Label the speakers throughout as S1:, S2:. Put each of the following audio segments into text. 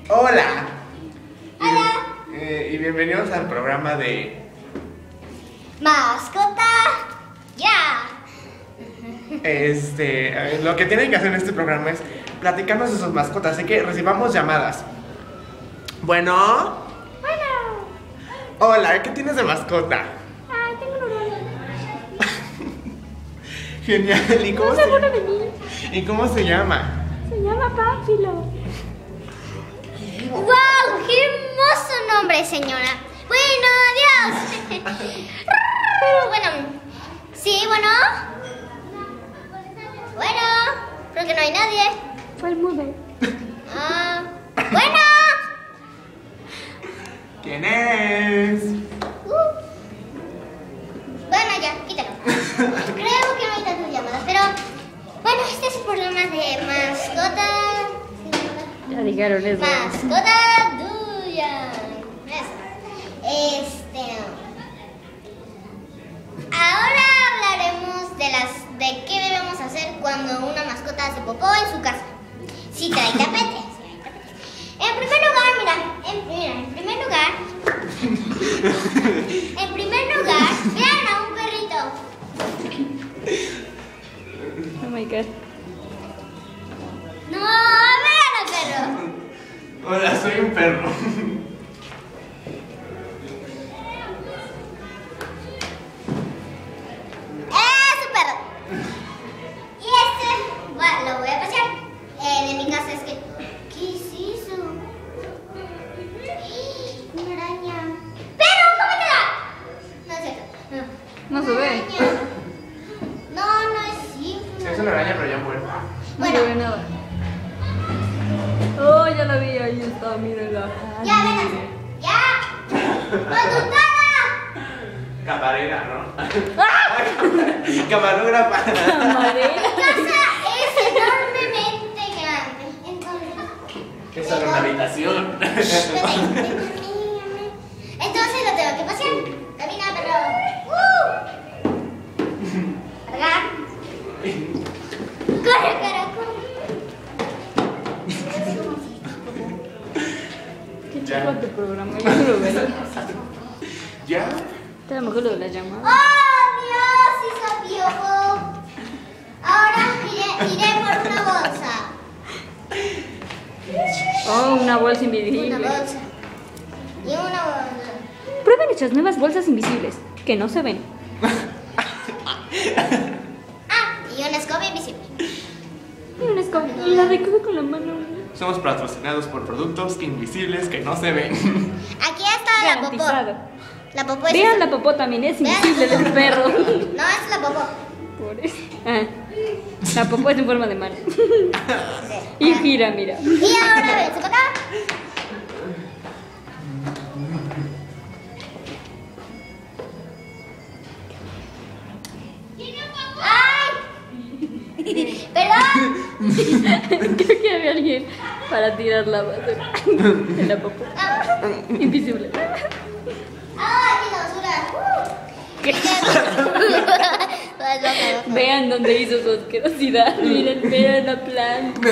S1: Hola.
S2: Hola.
S1: Y bienvenidos al programa de
S2: Mascota. Ya.
S1: Lo que tienen que hacer en este programa es platicarnos de sus mascotas, así que recibamos llamadas. Bueno. Hola, ¿qué tienes de mascota?
S2: Tengo un hurón.
S1: Genial, ¿y cómo
S2: No seguro de mí.
S1: ¿Y cómo se llama?
S2: Se llama Pánfilo. ¡Wow! ¡Qué hermoso nombre, señora! Bueno, adiós. Bueno, sí, bueno. Bueno, creo que no hay nadie. Fue el mudo. Bueno.
S1: ¿Quién es?
S2: Bueno, ya, quítalo. Creo que no hay tantas llamadas, pero bueno, este es el programa de mascota.
S3: Ya dijeron eso.
S2: Mascota tuya. Ahora hablaremos de qué debemos hacer cuando una mascota hace popó en su casa. Si trae tapete. En primer lugar, vean a un perrito.
S3: Oh my god.
S2: No, vean al perro.
S1: Hola, soy un perro.
S2: Es un perro. Y bueno, lo voy a pasear. De mi casa es que... ¿Qué es eso? Una araña. ¡Pero, cómetela! No es cierto.
S3: No se ve.
S2: No es sí.
S1: Sí, es una araña, pero ya muerta.
S3: No
S2: Bueno.
S3: se ve nada. Oh, ya la vi, ahí está, mírenla.
S2: Ya, venga. ¡Ya! ¡Conductora!
S1: Camarera, ¿no? Camarógrafa.
S3: Madera.
S2: Mi casa es enormemente grande. Entonces...
S1: Es solo una habitación.
S2: Entonces lo tengo que pasear. Camina, perro. Cargar. Corre, corre.
S3: Qué chico tu programa, yo no lo veo.
S1: ¿Ya?
S3: Está mejor lo de la llamada.
S2: ¡Oh, Dios! Hizo piojo. Ahora iré por una bolsa.
S3: Oh, una bolsa invisible.
S2: Una bolsa. Y una bolsa.
S3: Prueben nuestras nuevas bolsas invisibles, que no se ven.
S2: Y una escoba invisible.
S3: Y una escoba. Y la recoge con la mano.
S1: Somos patrocinados por productos invisibles que no se ven.
S2: Aquí está la popó.
S3: Garantizado.
S2: La popó es
S3: Vean,
S2: esa.
S3: la popó también es
S2: Vean.
S3: invisible del perro.
S2: No, es la popó.
S3: Por eso. La popó es en forma de mano. Y gira, mira.
S2: Y ahora vente para acá. ¡Ay! ¡Perdón!
S3: Creo que había alguien para tirar la basura en la popó. Invisible.
S2: ¡Ay, qué basura!
S3: Vean dónde hizo su asquerosidad. Miren, vean la planta.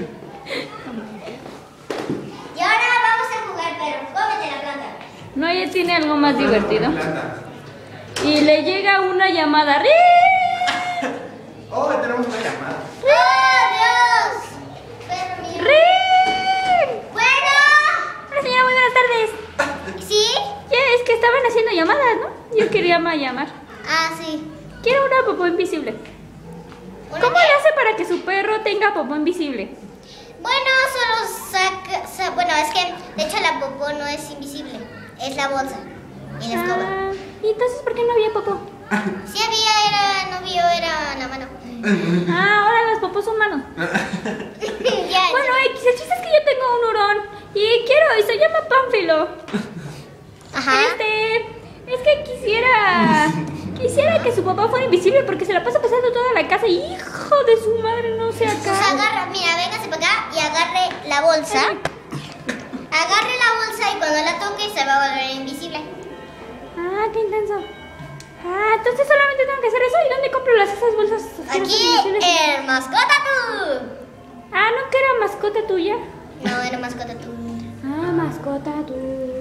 S2: Y ahora vamos a jugar, perro. Cómete la planta.
S3: No, ella tiene algo más divertido. Y le llega una llamada. ¡Ri!
S1: Oh, tenemos una llamada.
S2: ¡Oh, Dios! Perro mío.
S3: ¡Ri!
S2: Bueno.
S3: Hola, señora, muy buenas tardes.
S2: ¿Sí?
S3: Ya, es que estaban haciendo llamadas, ¿no? Yo quería llamar.
S2: Ah, sí.
S3: Quiero una popó invisible.
S2: ¿Una
S3: ¿Cómo
S2: qué?
S3: le hace para que su perro tenga popó invisible?
S2: Bueno, solo saca... Bueno, es que de hecho la popó no es invisible. Es la bolsa y la escoba.
S3: ¿Y entonces por qué no había popó?
S2: Sí había, no vio, era la mano.
S3: Ahora las popós son manos.
S2: Ya,
S3: Bueno, X, el chiste es que yo tengo un hurón y se llama Pánfilo.
S2: Ajá.
S3: Es que quisiera que su papá fuera invisible porque se la pasa pasando toda la casa y hijo de su madre no se
S2: Pues
S3: acaba.
S2: agarra, mira, véngase para acá y agarre la bolsa. Agarre la bolsa y cuando la toque se va a volver invisible.
S3: Ah, qué intenso. Entonces solamente tengo que hacer eso. ¿Y dónde compro esas bolsas?
S2: Aquí en Mascota Tú.
S3: ¿No que era mascota tuya?
S2: No, era Mascota Tú.
S3: Ah, mascota tú.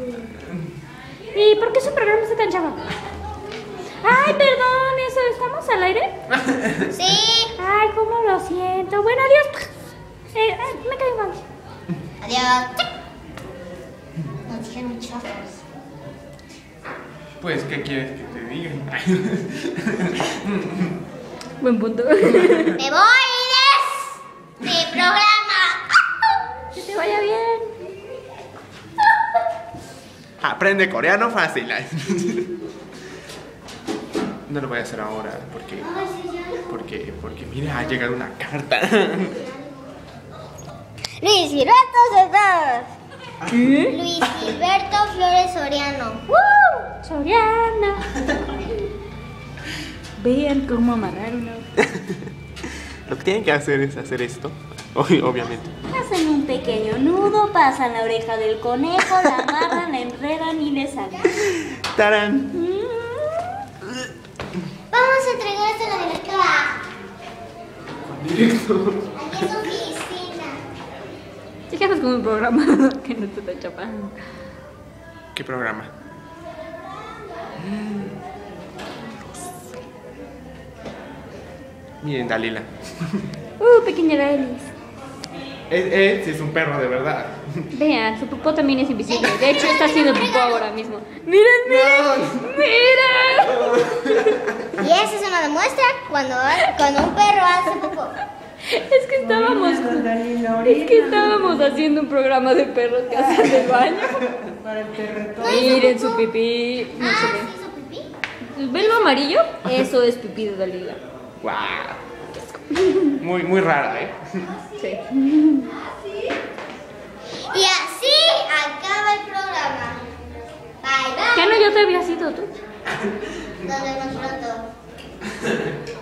S3: ¿Y por qué su programa está tan chavo? Ay, perdón, eso, ¿estamos al aire?
S2: Sí.
S3: Ay, cómo lo siento. Bueno, adiós. Me caí mal.
S2: Adiós. Nos dijeron chafos.
S1: Pues, ¿qué quieres que te diga?
S3: Buen punto.
S2: Me voy de mi programa.
S3: Que te vaya bien.
S1: Aprende coreano fácil. No lo voy a hacer ahora porque mira, ha llegado una carta.
S2: Luis Gilberto Soriano. Luis Gilberto Flores Soriano.
S3: Soriana. Vean cómo amarrar una.
S1: Lo que tienen que hacer es hacer esto, obviamente.
S3: Hacen un pequeño nudo, pasan la oreja del conejo, la amarran, la enredan y le salen.
S1: ¡Tarán!
S2: Vamos a entregárselo a la directora.
S1: Directo.
S2: Aquí es su oficina.
S3: Sigamos con un programa que no te está chapando.
S1: ¿Qué programa? Miren, Dalila.
S3: Pequeña Daelis.
S1: Sí es un perro de verdad.
S3: Vean, su popó también es invisible. De hecho, está haciendo popó ahora mismo. ¡Miren, miren!
S2: Y esa es una demuestra cuando un perro hace popó.
S3: Es que estábamos haciendo un programa de perros que hacen del baño. Miren su pipí. No se ve.
S2: ¿Sí hizo pipí?
S3: ¿Ven lo amarillo? Eso es pipí de Dalila.
S1: ¡Guau! Muy rara, ¿eh?
S3: Sí.
S2: Y así acaba el programa. Bye bye.
S3: ¿Qué no yo te había sido tú?
S2: Nos vemos pronto.